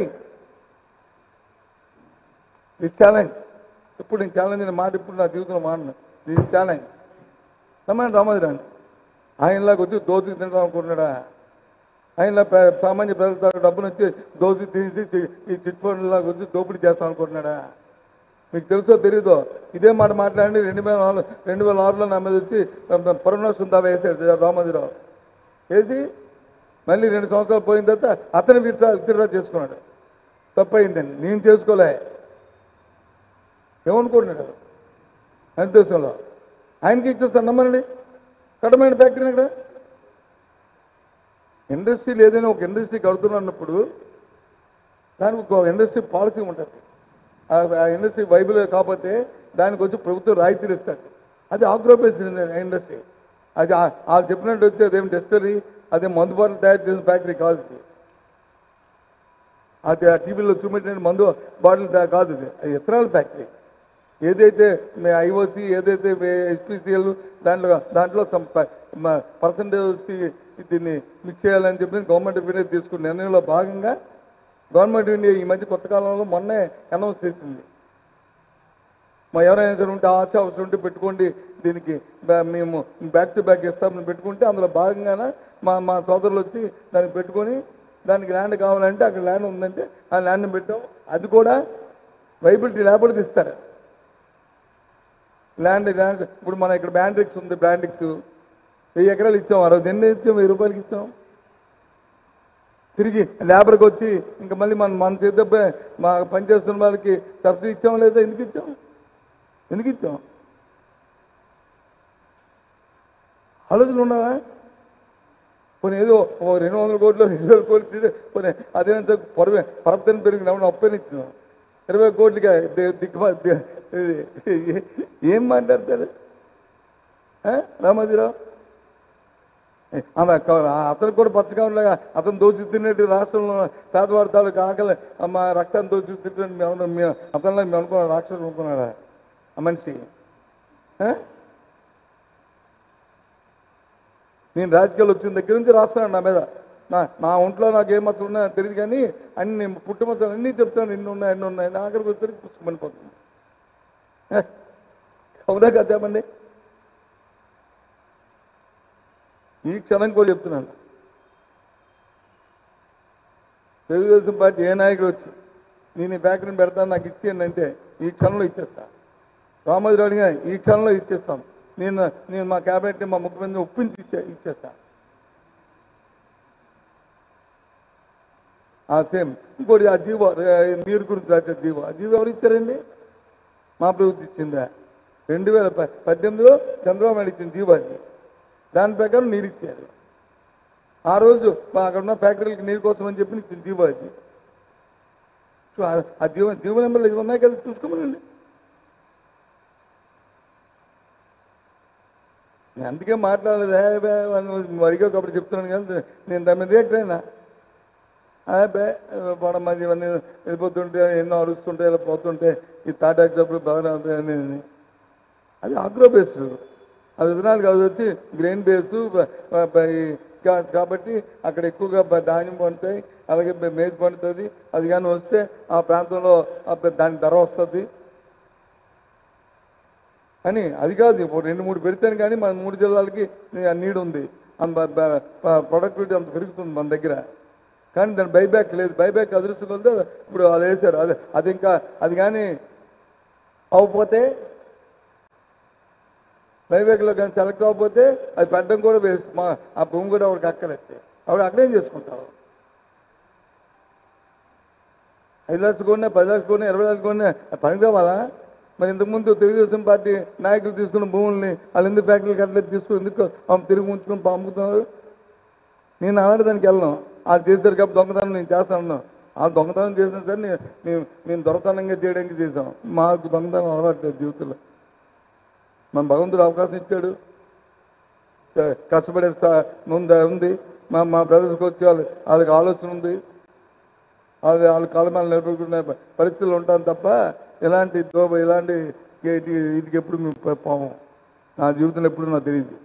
ఇది ఛాలెంజ్. ఇప్పుడు నేను ఛాలెంజ్ అనే మాట ఇప్పుడు నా జీవితంలో మాడను. ఇది ఛాలెంజ్. రమ్మని రామోజీరావు ఆయనలాగా వచ్చి దోచుకు తింటాం అనుకుంటున్నాడా? ఆయనలా సామాన్య ప్రజల డబ్బును వచ్చి దోచుకు తీసి ఈ చిట్ ఫండ్ లాగా వచ్చి దోపిడీ చేస్తాం అనుకుంటున్నాడా? మీకు తెలుసో తెలీదో ఇదే మాట మాట్లాడి 2006లో నా మీద వచ్చి పరమేశ్వరం దావా వేసాడు రామోజీరావు. వేసి మళ్ళీ 2 సంవత్సరాలు పోయిన తర్వాత అతను విత్డ్రా చేసుకున్నాడు. తప్పయిందండి, నేను చేసుకోలే. ఏమనుకుంటున్నాడు ఆయన దేశంలో? ఆయనకి ఇచ్చేస్తాను, నమ్మనండి. కట్టమైన ఫ్యాక్టరీ అక్కడ ఇండస్ట్రీలు ఏదైనా ఒక ఇండస్ట్రీ కడుతున్నప్పుడు దానికి ఒక ఇండస్ట్రీ పాలసీ ఉంటుంది. ఆ ఇండస్ట్రీ వైబుల్ కాకపోతే దానికి వచ్చి ప్రభుత్వం రాయితీలు ఇస్తుంది. అది ఆగ్రోబేస్డ్ ఇండస్ట్రీ. అది వాళ్ళు చెప్పినట్టు వచ్చి అదేం డెస్టరీ, అదే మందు బాటలు తయారు చేసిన ఫ్యాక్టరీ కాదు ఇది. అది ఆ టీవీలో చూపెట్టిన మందు బాటిల్ కాదు ఇది, అది ఇథనాల్ ఫ్యాక్టరీ. ఏదైతే ఐఓసి ఏదైతే హెచ్పిసిఎల్ దాంట్లో పర్సంటేజ్ వచ్చి దీన్ని మిక్స్ చేయాలని చెప్పి గవర్నమెంట్ ఆఫ్ ఇండియా తీసుకున్న నిర్ణయంలో భాగంగా గవర్నమెంట్ ఆఫ్ ఇండియా ఈ మధ్య కొత్త కాలంలో మొన్నే అనౌన్స్ చేసింది. ఎవరైనా సరే ఉంటే ఆశ అవసరం ఉంటే పెట్టుకోండి, దీనికి మేము బ్యాక్ టు బ్యాక్ ఇస్తామని పెట్టుకుంటే అందులో భాగంగానే మా సోదరులు వచ్చి దానికి పెట్టుకొని దానికి ల్యాండ్ కావాలంటే అక్కడ ల్యాండ్ ఉందంటే ఆ ల్యాండ్ని పెట్టాం. అది కూడా వైబిలిటీ లేకపోతే ఇస్తారు ల్యాండ్. ఇప్పుడు మన ఇక్కడ బ్యాండ్రిక్స్ ఉంది, బ్రాండిక్స్ 1000 ఎకరాలు ఇచ్చాం. ఆ రోజు ఎన్ని ఇచ్చాం? 1000 రూపాయలకి ఇచ్చాం. తిరిగి లేబర్కి వచ్చి ఇంకా మళ్ళీ మన చేద్దాం మా పనిచేస్తున్న వాళ్ళకి సబ్సిడీ ఇచ్చాం లేదా? ఎందుకు ఇచ్చాం? ఆలోచన ఉన్నావా? కొన్ని ఏదో 200 కోట్లు 200 కోట్లు కొన్ని అదేనంత పరపతని పెరిగిన అప్పని ఇచ్చినాం. 20 కోట్లకి ఏం మాట్లాడతాడు రామోజీరావు? అతనికి కూడా పచ్చకాలాగా అతను దోచి తిన్నట్టు రాష్ట్రంలో పేదవాడి తాలూకు ఆకలి మా రక్తాన్ని దోచి తిన్నట్టు అతనిలో మేము అనుకున్నాడు, రాక్షసులు అనుకున్నాడా ఆ మనిషి? నేను రాజకీయాలు వచ్చిన దగ్గర నుంచి రాస్తున్నాను నా మీద. నా ఒంట్లో నాకు ఏ మచ్చలు ఉన్నాయో తెలియదు కానీ అన్ని పుట్టుమచ్చలు అన్నీ చెప్తాను, ఎన్ని ఉన్నాయి. నా ఆఖరికి వచ్చేసరికి పుస్తకం పోతుంది. అవునా కదేమండి? ఈ క్షణం కూడా చెప్తున్నాను, తెలుగుదేశం పార్టీ ఏ నాయకుడు వచ్చి నేను ఈ ఫ్యాక్టరీని పెడతాను నాకు ఇచ్చేయండి అంటే ఈ క్షణంలో ఇచ్చేస్తా. రామోజీరావు అడిగినా ఈ క్షణంలో ఇచ్చేస్తాం. నేను మా క్యాబినెట్ని మా ముఖ్యమంత్రిని ఒప్పించి ఇచ్చేస్తా. సేమ్ ఇంకోటి ఆ జీవో నీరు గురించి రాసే జీవో, ఆ జీవో ఎవరు ఇచ్చారండి? మా ప్రభుత్వం ఇచ్చిందా? 2018లో చంద్రబాబు నాయుడు ఇచ్చిన జీవో అది. దాని ప్రకారం నీరు ఇచ్చారు. ఆ రోజు అక్కడ ఉన్న ఫ్యాక్టరీలకి నీరు కోసం అని చెప్పి ఇచ్చిన జీవో అది. సో ఆ జీవో నెంబర్లు ఇది ఉన్నాయి కదా, చూసుకోమనండి. నేను అందుకే మాట్లాడలేదు, అడిగా కాబట్టి చెప్తున్నాను కానీ నేను దాని మీద రియాక్ట్ అయినా. మంది ఇవన్నీ వెళ్ళిపోతుంటే ఎన్నో అరుస్తుంటే ఇలా పోతుంటే ఈ తాటాకు జబ్బులు బాగా ఉంటాయని. అది ఆగ్రో బేస్డ్. ఆ విత్తనాలు అది వచ్చి గ్రెయిన్ బేసు కాబట్టి అక్కడ ఎక్కువగా ధాన్యం పండుతాయి, అలాగే మేజ్ పండుతుంది. అది కానీ వస్తే ఆ ప్రాంతంలో దాని ధర వస్తుంది అని. అది కాదు, ఇప్పుడు 2-3 పెడితేనే కానీ మన 3 జిల్లాలకి నీడ్ ఉంది, ప్రొడక్టివిటీ అంత పెరుగుతుంది మన దగ్గర. కానీ దాని బైబ్యాక్ లేదు. బైబ్యాక్ అదృష్టం వల్ల ఇప్పుడు అది వేశారు. అది ఇంకా అది కానీ అవ్వకపోతే, బైబ్యాక్లో కానీ సెలెక్ట్ అవ్వకపోతే అది పెట్టడం కూడా వేస్ట్. ఆ భూమి కూడా ఆవిడకి అక్కరైతే ఆవిడ అక్కడేం చేసుకుంటారు? 5 లక్షలు కొన్నా, 10 లక్షలు కొన్నా, 20 లక్షలు కొన్నా పనికి రావాలా? మరి ఇంతకుముందు తెలుగుదేశం పార్టీ నాయకులు తీసుకున్న భూముల్ని వాళ్ళు ఎందుకు ఫ్యాక్టరీలు కట్టలేదు, తీసుకుని ఎందుకు తిరిగి ఉంచుకొని పంపుతున్నారు? నేను అలాంటి దానికి వెళ్ళను. వాళ్ళు చేశారు కాబట్టి దొంగతనం నేను చేస్తాను. ఆ దొంగతనం చేసిన సరే మేము దొంగతనంగా చేయడానికి చేసాం. మాకు దొంగతనం అలవాట్లేదు జీవితంలో. మన భగవంతుడు అవకాశం ఇచ్చాడు, కష్టపడే ఉంది. మా బ్రదర్స్కి వచ్చి వాళ్ళకి ఆలోచన ఉంది, వాళ్ళ కాళ్ళ మీద నిలబడుకునే పరిస్థితులు ఉంటాను తప్ప ఇలాంటి వీటికి ఎప్పుడు మేము పోము. నా జీవితంలో ఎప్పుడు నాకు తెలియదు.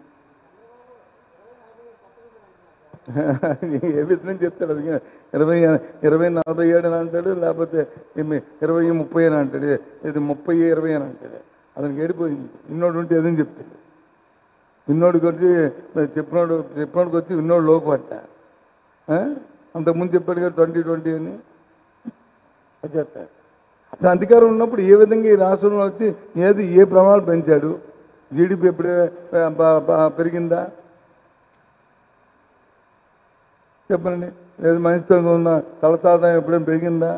ఏ విధంగా చెప్తాడు? అది 20-40 అని అంటాడు, లేకపోతే 20-30 అని అంటాడు, ఇది 30-20 అని అంటాడు. అతనికి ఏడిపోయింది. ఇన్నోడు ఉంటే ఏదని చెప్తాడు. ఇన్నోడికి వచ్చి చెప్పినోడికి వచ్చి ఇన్నోడు లోపడ్డ. అంతకుముందు చెప్పాడు కదా 2020 అని. అది చెప్తాడు. అతను అధికారం ఉన్నప్పుడు ఏ విధంగా ఈ రాష్ట్రంలో వచ్చి ఏ ప్రమాణాలు పెంచాడు? జీడిపి ఎప్పుడే పెరిగిందా చెప్పండి? లేదు మనిషితో ఉన్న తలసాదాయం ఎప్పుడైనా పెరిగిందా?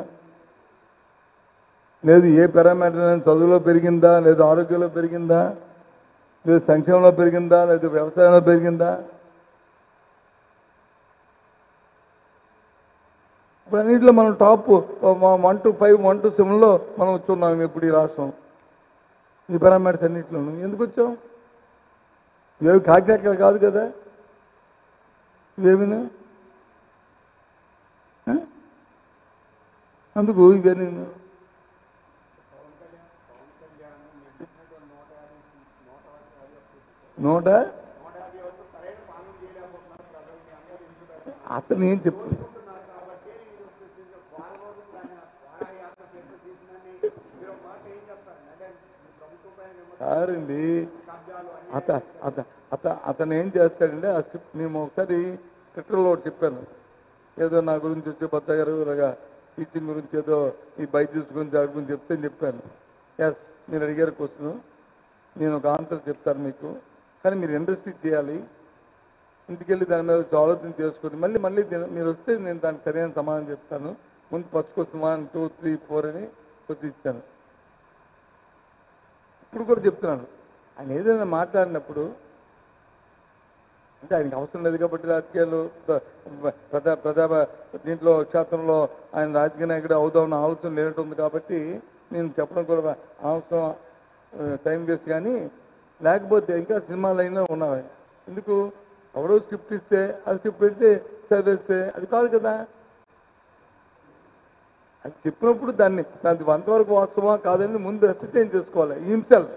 లేదు ఏ పారామీటర్ చదువులో పెరిగిందా, లేదు ఆరోగ్యంలో పెరిగిందా, లేదు సంక్షేమంలో పెరిగిందా, లేదు వ్యవసాయంలో పెరిగిందా? ఇప్పుడు అన్నింటిలో మనం టాప్ 1 to 5, 1 to 7లో మనం వచ్చున్నాం ఇప్పుడు ఈ రాష్ట్రం. ఈ పారామీటర్స్ అన్నింటిలోనూ ఎందుకు వచ్చాం? ఇవేవి కాకినాడలు కాదు కదా, ఇవేమినా అందుకు ఇవన్నీ నోట అతను ఏం చెప్తాను సార్ అండి. అతను ఏం చేస్తాడంటే ఆ స్క్రిప్ట్ మేము ఒకసారి ట్విట్టర్లో ఒకటి చెప్పాను, ఏదో నా గురించి వచ్చే బత్త గారు ఇలాగా టీచింగ్ గురించి ఏదో ఈ బైజూస్ గురించి దాని గురించి చెప్పాను. ఎస్, మీరు అడిగారు క్వశ్చన్, నేను ఒక ఆన్సర్ చెప్తాను మీకు. కానీ మీరు ఇండస్ట్రీ చేయాలి, ఇంటికెళ్ళి దాని మీద ఆలోచన చేసుకొని మళ్ళీ మీరు వస్తే నేను దానికి సరైన సమాధానం చెప్తాను. ముందు ఫస్ట్ క్వశ్చన్ 1, 2, 3, 4 అని క్వశ్చన్ ఇచ్చాను. ఇప్పుడు కూడా చెప్తున్నాను, ఆయన ఏదైనా మాట్లాడినప్పుడు అంటే ఆయనకి అవసరం లేదు కాబట్టి రాజకీయాలు దీంట్లో క్షేత్రంలో ఆయన రాజకీయ నాయకుడు అవుదామన్న ఆలోచన లేనట్టుంది కాబట్టి నేను చెప్పడం కూడా అవసరం, టైం వేస్ట్. కానీ లేకపోతే ఇంకా సినిమా లైన్లో ఉన్నాయి. ఎందుకు ఎవరో స్క్రిప్ట్ ఇస్తే అది స్క్రిప్ట్ పెడితే చదివేస్తే అది కాదు కదా. అది చెప్పినప్పుడు దాన్ని అంతవరకు వాస్తవమా కాదని ముందు అసెస్ చేసుకోవాలి హిమ్సెల్ఫ్.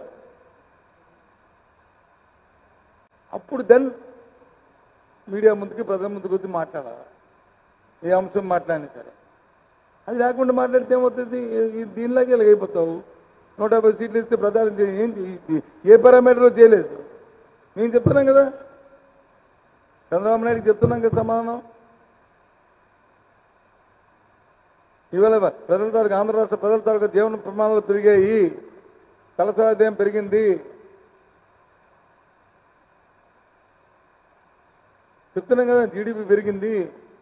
అప్పుడు దెన్ మీడియా ముందుకి ప్రజల ముందుకు వచ్చి మాట్లాడాలి, ఏ అంశం మాట్లాడినా సరే. అది లేకుండా మాట్లాడితే ఏమవుతుంది? దీనిలాగే ఇలా అయిపోతావు. 150 సీట్లు ఇస్తే ప్రధానం ఏంటి? ఏ పారామీటర్లో చేయలేదు. నేను చెప్తున్నాం కదా, చంద్రబాబు నాయుడుకి చెప్తున్నాం కదా సమాధానం. ఇవాళ ప్రజల తాలూకు ఆంధ్ర రాష్ట్ర ప్రజల తాలూకు జీవన ప్రమాణాలు పెరిగాయి, తలసాదాయం పెరిగింది చెప్తున్నాం కదా, జీడిపి పెరిగింది.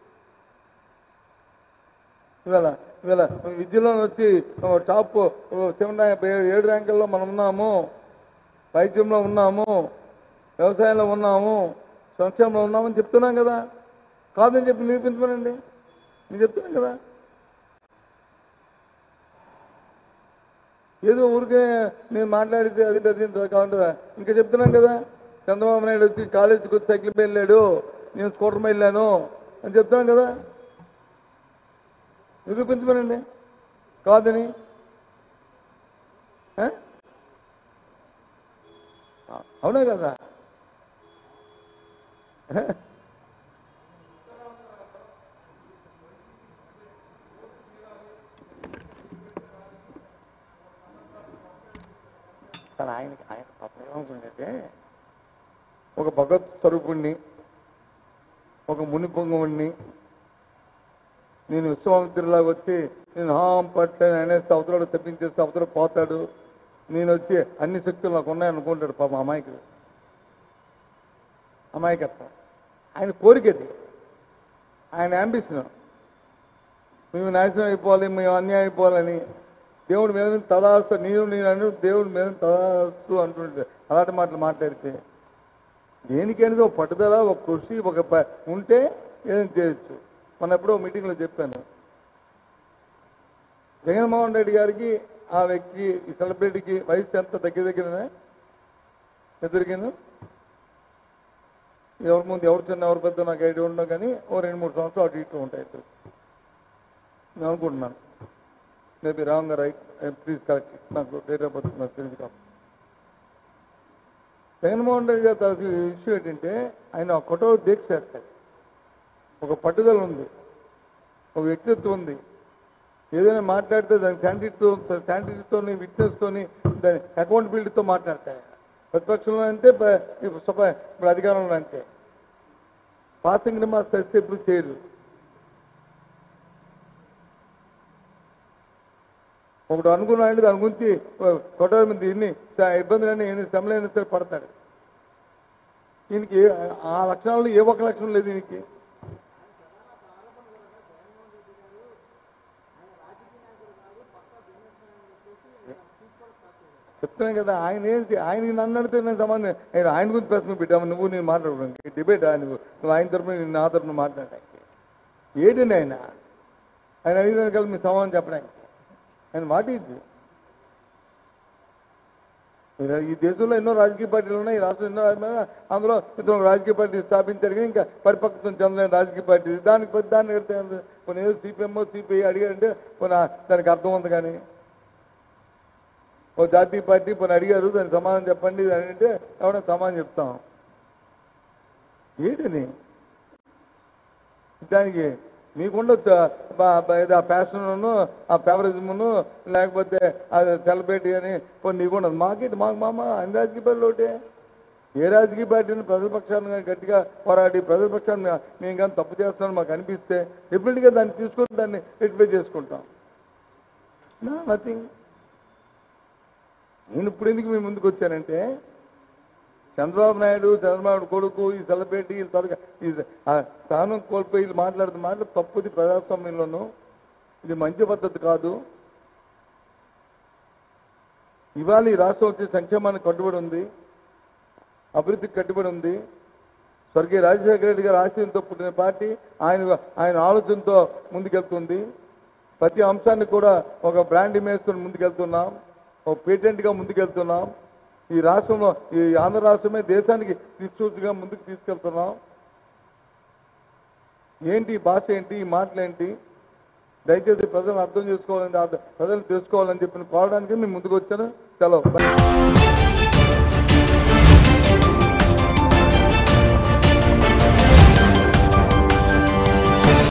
ఇవాళ విద్యలో వచ్చి టాప్ 7 ర్యాంకుల్లో మనం ఉన్నాము, వైద్యంలో ఉన్నాము, వ్యవసాయంలో ఉన్నాము, సంక్షేమంలో ఉన్నామని చెప్తున్నాం కదా. కాదని చెప్పి నిరూపించమనండి, నేను చెప్తున్నాను కదా. ఏదో ఊరికే నేను మాట్లాడితే అది కాకుండా ఇంకా చెప్తున్నాను కదా. చంద్రబాబు నాయుడు వచ్చి కాలేజీకి వచ్చి సైకిల్ మీద వెళ్ళాడు, నేను స్కూటర్ మీద వెళ్ళాను అని చెప్తున్నాను కదా. నిరూపించమనండి కాదని. అవునా కదా? సార్ ఆయన పాపం ఏమవుతుందంటే ఒక భగవత్ స్వరూపుణ్ణి, ఒక ముని పొంగవుణ్ణి, నేను విశ్వామిత్రులాగా వచ్చి నేను హాం పట్లని అనేసి అవతల చెప్పించేసి అవతల పోతాడు, నేను వచ్చి అన్ని శక్తులు నాకు ఉన్నాయనుకుంటాడు పాపం అమాయకత్వం. ఆయన కోరికది, ఆయన అంబిషన్. మేము నాశనం అయిపోవాలి, మేము అన్యాయం అయిపోవాలని. దేవుడి మీద తదాస్తు, నేను దేవుడి మీద తదాస్తు అంటుంటే అలాంటి మాటలు మాట్లాడితే దేనికైనా ఒక పట్టుదల, ఒక కృషి, ఉంటే ఏదైనా చేయొచ్చు. మొన్న ఎప్పుడో మీటింగ్లో చెప్పాను, జగన్మోహన్ రెడ్డి గారికి ఆ వ్యక్తి ఈ సెలబ్రిటీకి వయసు ఎంత దగ్గరనే ఎదురికింది. ఎవరి ముందు ఎవరు చిన్న ఎవరు పెద్ద నాకు ఐడియా ఉండవు, కానీ ఓ 2-3 సంవత్సరాలు అటు ఇటు ఉంటాయి. నేను అనుకుంటున్నాను, maybe wrong right, please correct, నాకు డేట్ ఆఫ్ బర్త్ నాకు తెలియదు. కాదు, జగన్మోహన్ రెడ్డి గారి ఇష్యూ ఏంటంటే ఆయన కఠోర దీక్ష చేస్తాడు. ఒక పట్టుదల ఉంది, ఒక వ్యక్తిత్వం ఉంది. ఏదైనా మాట్లాడితే దాని శాంటిటీతో విట్నెస్తోని దాని అకౌంటబిలిటీతో మాట్లాడతాయి. ప్రతిపక్షంలో అంటే ఇప్పుడు అధికారంలో అంతే. పాసింగ్ రిమార్క్స్ చేస్తే ఇప్పుడు చేయరు. ఒకటి అనుకున్నాడంటే దాని గురించి కొట్టాల మీద ఎన్ని ఇబ్బందులన్నీ ఎన్ని శ్రమలైనా సరే పడతాడు. దీనికి ఆ లక్షణాలు ఏ ఒక్క లక్షణం లేదు దీనికి. చెప్తున్నాను కదా, ఆయనకి నన్ను అడితే నేను సంబంధం ఆయన గురించి ప్రశ్న పెట్టాము. నువ్వు నేను మాట్లాడడానికి డిబేట్ నువ్వు ఆయన తరపున నేను నా తరపున మాట్లాడడానికి ఏంటండి? ఆయన అడిగిన కలిసి మీ సమాధానం చెప్పడానికి ఆయన మాట ఇది. ఈ దేశంలో ఎన్నో రాజకీయ పార్టీలు ఉన్నాయి, ఈ రాష్ట్రంలో ఎన్నో, అందులో ఇతను రాజకీయ పార్టీ స్థాపించారు కానీ ఇంకా పరిపక్వం చెందలేని రాజకీయ పార్టీ దాన్ని కొన్ని ఏదో సిపిఎంఓ సిపిఐ అడిగారంటే కొన్ని దానికి అర్థం ఉంది. కానీ ఓ జాతీయ పార్టీ కొన్ని అడిగారు, దానికి సమాధానం చెప్పండి అని అంటే ఎవరైనా సమాధానం చెప్తాం. ఏంటని దానికి మీకుండొచ్చు ఆ ఫ్యాషన్ను, ఆ ఫేవరిజమును, లేకపోతే అది సెలబ్రిటీ అని కొన్ని నీకుండదు. మాకు అన్ని రాజకీయ పార్టీలు ఒకటే. ఏ రాజకీయ పార్టీని ప్రజల పక్షాన్ని గట్టిగా పోరాడి ప్రజల పక్షాన్ని మేము కానీ తప్పు చేస్తున్నామని మాకు అనిపిస్తే డెఫినెట్గా దాన్ని తీసుకొని దాన్ని రెక్టిఫై చేసుకుంటాం. నథింగ్. నేను ఇప్పుడు ఎందుకు మీ ముందుకు వచ్చానంటే చంద్రబాబు నాయుడు కొడుకు ఈ సెలబ్రిటీ త్వరగా ఈ స్థానం కోల్పోయి వీళ్ళు మాట్లాడుతూ తప్పుది ప్రజాస్వామ్యంలోనూ. ఇది మంచి పద్ధతి కాదు. ఇవాళ ఈ రాష్ట్రం వచ్చే సంక్షేమానికి కట్టుబడి ఉంది, అభివృద్ధికి కట్టుబడి ఉంది. స్వర్గీయ రాజశేఖర రెడ్డి గారి ఆశయంతో పుట్టిన పార్టీ ఆయన ఆలోచనతో ముందుకెళ్తుంది. ప్రతి అంశాన్ని కూడా ఒక బ్రాండ్ ఇమేజ్తో ముందుకెళ్తున్నాం, ఒక పేటెంట్గా ముందుకెళ్తున్నాం. ఈ రాష్ట్రంలో ఈ ఆంధ్ర రాష్ట్రమే దేశానికి దిక్సూచిగా ముందుకు తీసుకెళ్తున్నాం. ఏంటి భాష ఏంటి, ఈ మాటలేంటి, దయచేసి ప్రజలను అర్థం చేసుకోవాలని, ప్రజలు తెలుసుకోవాలని చెప్పి కోరడానికి మేము ముందుకు వచ్చాను. సెలవు.